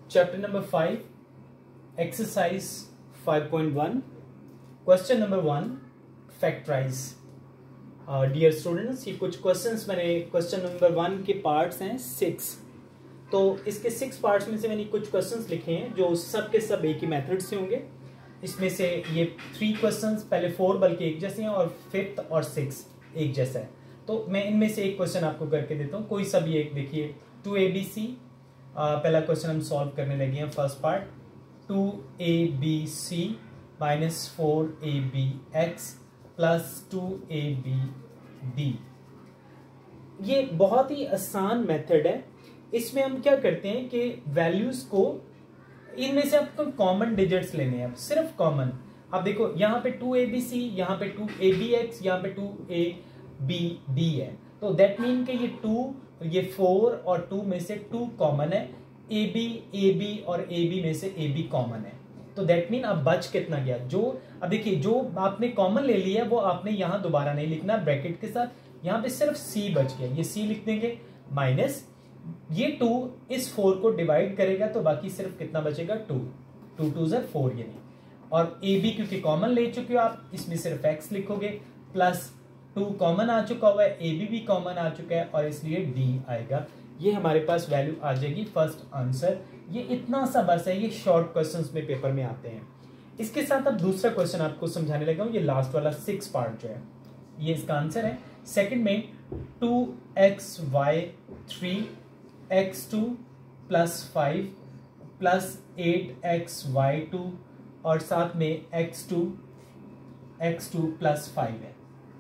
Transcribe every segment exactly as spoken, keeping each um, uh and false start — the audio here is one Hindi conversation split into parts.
Chapter number five, exercise five point one, question number one, factorise. Dear students, ये कुछ क्वेश्चंस मैंने क्वेश्चन नंबर वन के पार्ट्स हैं सिक्स, तो इसके सिक्स पार्ट्स में से मैंने कुछ क्वेश्चंस लिखे हैं जो सब के सब एक ही मेथड से होंगे। इसमें से ये थ्री क्वेश्चंस, पहले फोर बल्कि एक जैसे हैं और फिफ्थ और सिक्स एक जैसा है। तो मैं इनमें से एक क्वेश्चन आपको करके देता हूँ, कोई सा भी एक। देखिए टू ए बी सी, पहला क्वेश्चन हम सॉल्व करने लगे हैं। First part, two A B C minus four A B x plus two A B D. ये बहुत ही आसान मेथड है। इसमें हम क्या करते हैं कि वैल्यूज को, इनमें से आपको कॉमन डिजिट्स लेने हैं, सिर्फ कॉमन। अब देखो यहाँ पे टू ए बी सी, यहाँ पे टू ए बी एक्स, यहाँ पे टू ए बी डी है, तो दैट मीन कि ये टू, ये फोर और टू में से टू कॉमन है। ए बी, ए बी और ए बी में से ए बी कॉमन है, तो दैट मीन अब बच कितना गया। जो अब देखिए जो आपने कॉमन ले लिया वो आपने यहाँ दोबारा नहीं लिखना ब्रैकेट के साथ, यहाँ पे सिर्फ सी बच गया, ये सी लिख देंगे माइनस ये टू इस फोर को डिवाइड करेगा तो बाकी सिर्फ कितना बचेगा, two. Two two are four ये नहीं, और ए बी क्योंकि कॉमन ले चुके हो आप, इसमें सिर्फ एक्स लिखोगे, प्लस टू कॉमन आ चुका हुआ है, ए बी भी कॉमन आ चुका है और इसलिए डी आएगा। ये हमारे पास वैल्यू आ जाएगी फर्स्ट आंसर। ये इतना सा बस है, ये शॉर्ट क्वेश्चंस में पेपर में आते हैं। इसके साथ अब दूसरा क्वेश्चन आपको समझाने लगा हूँ, ये लास्ट वाला सिक्स पार्ट जो है ये इसका आंसर है। सेकंड में two x y three x two plus five plus eight x y two और साथ में x two x two plus five है।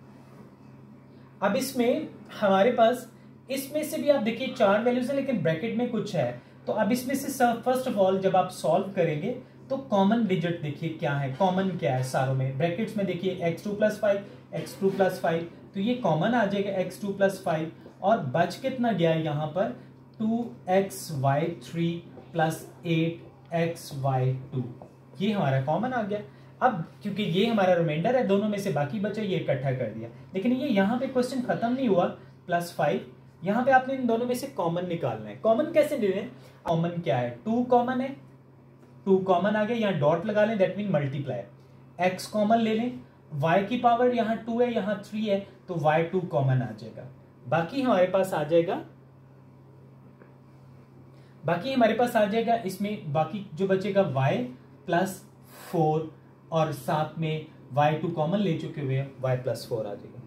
अब इसमें हमारे पास, इसमें से भी आप देखिए चार वैल्यूज है लेकिन ब्रैकेट में कुछ है, तो अब इसमें से फर्स्ट ऑफ ऑल जब आप सॉल्व करेंगे तो कॉमन डिजिट देखिए क्या है, कॉमन क्या है सारों में। ब्रैकेट्स में देखिए x two plus five, x two plus five, तो ये कॉमन आ जाएगा एक्स टू प्लस फाइव, और बच कितना गया यहाँ पर, two x y three plus eight x y two, ये हमारा कॉमन आ गया। अब क्योंकि ये हमारा रिमाइंडर है, दोनों में से बाकी बचा, ये इकट्ठा कर दिया। लेकिन ये यहाँ पे क्वेश्चन खत्म नहीं हुआ, प्लस फाइव, यहाँ पे आपने इन दोनों में से कॉमन निकालना है। कॉमन कैसे ले लें, कॉमन क्या है, टू कॉमन है, टू कॉमन आ गया, यहाँ डॉट लगा लें, that mean multiply. X common ले लें, वाई की पावर यहाँ टू है, यहाँ थ्री है, तो वाई टू कॉमन आ जाएगा। बाकी हमारे पास आ जाएगा बाकी हमारे पास आ जाएगा इसमें बाकी जो बचेगा y प्लस फोर, और साथ में वाई टू कॉमन ले चुके हुए y प्लस फोर आ जाएगा।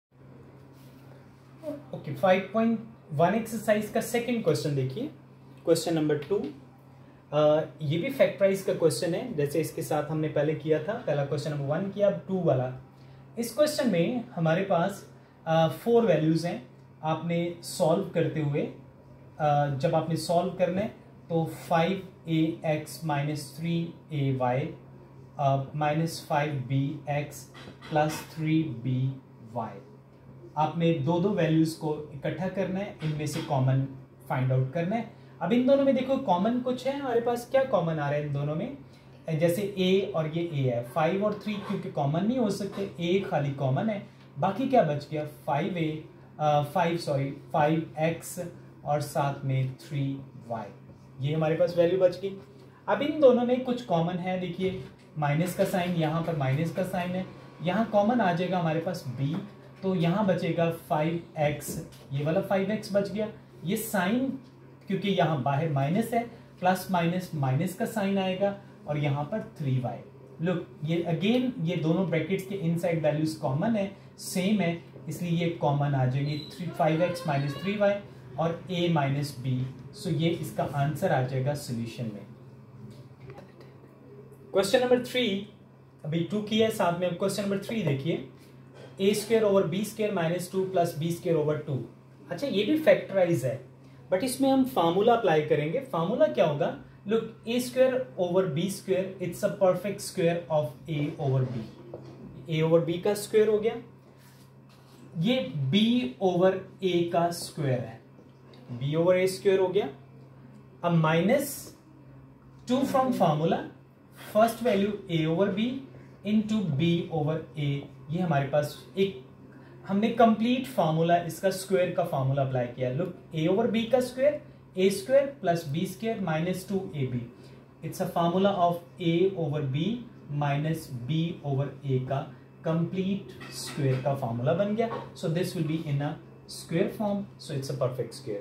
Okay, five point one exercise का सेकंड क्वेश्चन देखिए, क्वेश्चन नंबर टू। ये भी फैक्टराइज का क्वेश्चन है, जैसे इसके साथ हमने पहले किया था। पहला क्वेश्चन नंबर वन किया, अब टू वाला। इस क्वेश्चन में हमारे पास फोर uh, वैल्यूज हैं। आपने सॉल्व करते हुए Uh, जब आपने सॉल्व करना है तो five a x minus three a y minus five b x plus three b y, आपने दो दो वैल्यूज को इकट्ठा करना है, इनमें से कॉमन फाइंड आउट करना है। अब इन दोनों में देखो कॉमन कुछ है हमारे पास, क्या कॉमन आ रहा है इन दोनों में, जैसे ए और ये ए है, फाइव और थ्री क्योंकि कॉमन नहीं हो सकते, ए खाली कॉमन है। बाकी क्या बच गया, five a five sorry five x और साथ में थ्री वाई, ये हमारे पास वैल्यू बच गई। अब इन दोनों में कुछ कॉमन है, देखिए माइनस का साइन, यहाँ पर माइनस का साइन है, यहाँ कॉमन आ जाएगा हमारे पास b, तो यहाँ बचेगा फाइव एक्स, ये वाला फाइव एक्स बच गया। ये साइन क्योंकि यहाँ बाहर माइनस है, प्लस माइनस माइनस का साइन आएगा, और यहाँ पर थ्री वाई। लुक, ये अगेन ये दोनों ब्रैकेट्स के इनसाइड वैल्यूज कॉमन है, सेम है, इसलिए ये कॉमन आ जाएगी, three five x minus three y और a माइनस बी। सो ये इसका आंसर आ जाएगा सॉल्यूशन में। क्वेश्चन नंबर थ्री, अभी टू किया है, साथ में क्वेश्चन नंबर थ्री देखिए, a square over b square minus to plus b square over two. अच्छा, ये भी फैक्टराइज है, बट इसमें हम फार्मूला अप्लाई करेंगे। फार्मूला क्या होगा, look, a square over b square, it's a perfect square of a over b. A over b का स्क्वायर हो गया, ये बी ओवर ए का स्क्वायर है, बी ओवर ए स्क्वायर हो गया। अब minus two from formula, first value a over b into b over a, ये हमारे पास एक हमने कंप्लीट फार्मूला, इसका स्क्वायर का फार्मूला अप्लाई किया। लुक, ए ओवर बी का square a square plus b square minus two A b, it's a formula of a over b minus b over a का कंप्लीट स्क्वायर का फार्मूला बन गया. So this will be in a square form, so it's a perfect square.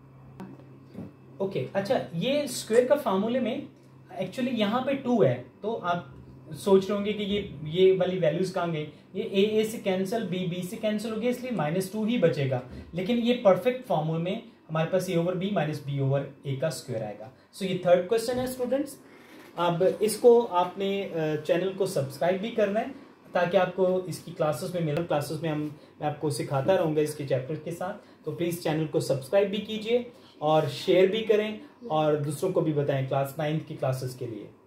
Okay, अच्छा ये स्क्वायर का फार्मूले में एक्चुअली यहाँ पे टू है, तो आप सोच रहे होंगे कि ये ये वाली वैल्यूज कहाँ गई, ये ए ए से कैंसिल, बी बी से कैंसिल हो गया, इसलिए माइनस टू ही बचेगा. लेकिन ये परफेक्ट फॉर्मूले में हमारे पास a over b minus b over a का स्क्वायर आएगा. सो so, ये थर्ड क्वेश्चन है स्टूडेंट्स. अब इसको आपने चैनल को सब्सक्राइब भी करना है ताकि आपको इसकी क्लासेस में मिले. क्लासेस में हम मैं आपको सिखाता रहूँगा इसके चैप्टर के साथ. तो प्लीज़ चैनल को सब्सक्राइब भी कीजिए और शेयर भी करें और दूसरों को भी बताएं क्लास नाइन्थ की क्लासेस के लिए.